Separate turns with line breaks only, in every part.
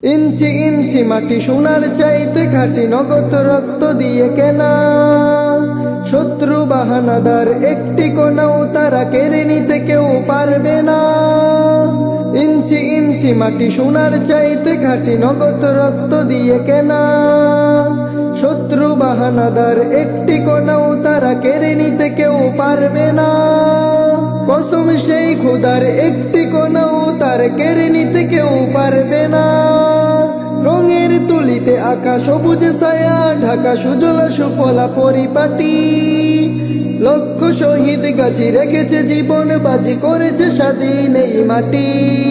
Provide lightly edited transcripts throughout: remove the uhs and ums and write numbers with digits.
ইঞ্চি ইঞ্চি মাটি সোনার চাইতে খাঁটি নগদ রক্ত দিয়ে কেনা। শত্রু বাহানাদার একটি কোনাও তারা কেড়ে নিতে কেউ পারবে না। ইঞ্চি ইঞ্চি মাটি সোনার চাইতে খাঁটি নগদ রক্ত দিয়ে কেনা। শত্রু বাহানাদার একটি কোনাও তারা কেড়ে নিতে কেউ পারবে না। কসম সেই খোদার একটি কোনাও তার কেড়ে নিতে কেউ পারবে না। রঙের তুলিতে আঁকা সবুজ ছায়া ঢাকা সুজলা সুফলা পরিপাটি। লক্ষ শহীদ গাছি রেখেছে জীবন বাজি করেছে স্বাধীন এই মাটি।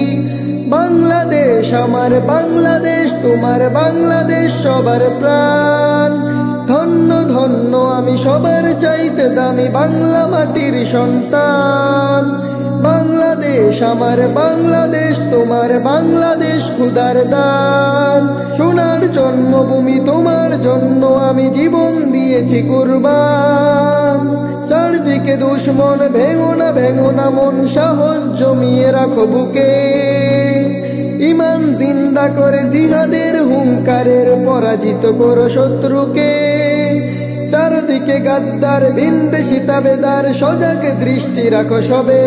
বাংলাদেশ আমার বাংলাদেশ তোমার বাংলাদেশ সবার প্রাণ। ধন্য ধন্য আমি সবার চাইতে দামি বাংলা মাটির সন্তান। বাংলাদেশ আমার বাংলাদেশ তোমার বাংলাদেশ খোদার দান। সোনার জন্মভূমি তোমার জন্য আমি জীবন দিয়েছি কুরবান। চারদিকে দুশ্মন ভেঙো না মন সাহস জমিয়ে রাখো বুকে। ইমান জিন্দা করে জিহাদের হুঙ্কারের পরাজিত করো শত্রুকে। চারদিকে গাদ্দার বিন্দেশি তাবেদার সজাগ দৃষ্টি রাখো সবে।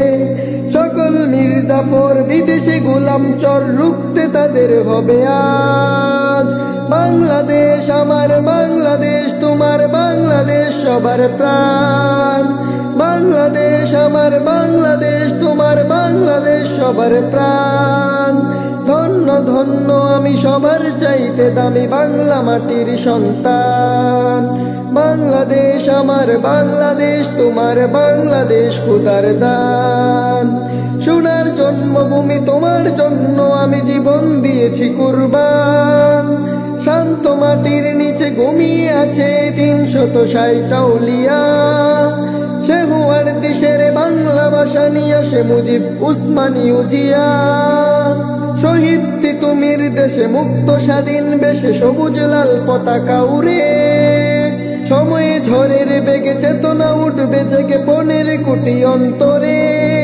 সকল মির্জাফর বিদেশি গোলাম চর রুখতে তাদের হবে আজ। বাংলাদেশ আমার বাংলাদেশ তোমার বাংলাদেশ সবার প্রাণ। বাংলাদেশ আমার বাংলাদেশ তোমার বাংলাদেশ সবার প্রাণ। ধন্য ধন্য আমি সবার চাইতে দামি বাংলা মাটির সন্তান। বাংলাদেশ আমার বাংলাদেশ তোমার বাংলাদেশ খোদার দান। সোনার জন্মভূমি তোমার জন্য আমি জীবন দিয়েছি কুরবান। শান্ত মাটির নিচে ঘুমিয়ে আছে ৩৬০ আউলিয়া। শেহুয়ার দেশের বাংলা ভাষা নিয়ে আসে মুজিব উসমানী উজিয়া। শহীদ তিতুমির দেশে মুক্ত স্বাধীন বেশে সবুজ লাল পতাকা উড়ে। সময়ে ঝড়ের বেগে চেতনা উঠবে জেগে ১৫ কোটি অন্তরে।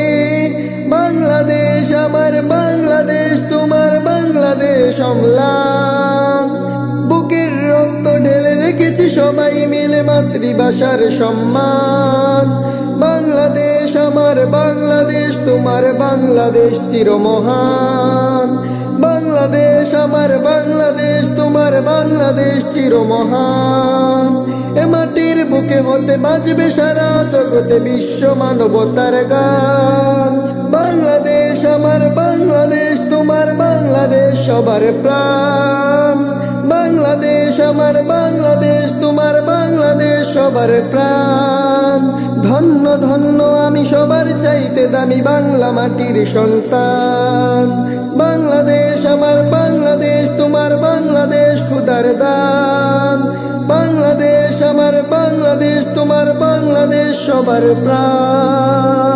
বাংলাদেশ আমার বাংলাদেশ তোমার বাংলাদেশ অম্লান। বুকের রক্ত ঢেলে রেখেছি সবাই মিলে মাতৃভাষার সম্মান। বাংলাদেশ আমার বাংলাদেশ তোমার বাংলাদেশ চিরমহান। বাংলাদেশ আমার বাংলাদেশ তোমার বাংলাদেশ চিরমহান। এ মাটির বুকে হতে বাজবে সারা জগতে বিশ্ব মানবতার গান। বাংলাদেশ আমার বাংলাদেশ তোমার বাংলাদেশ সবার প্রাণ। বাংলাদেশ আমার বাংলাদেশ তোমার বাংলাদেশ সবার প্রাণ। ধন্য ধন্য আমি সবার চাইতে দামি বাংলা মাটির সন্তান। বাংলাদেশ আমার বাংলাদেশ তোমার বাংলাদেশ খোদার দান। বাংলাদেশ আমার বাংলাদেশ তোমার বাংলাদেশ সবার প্রাণ।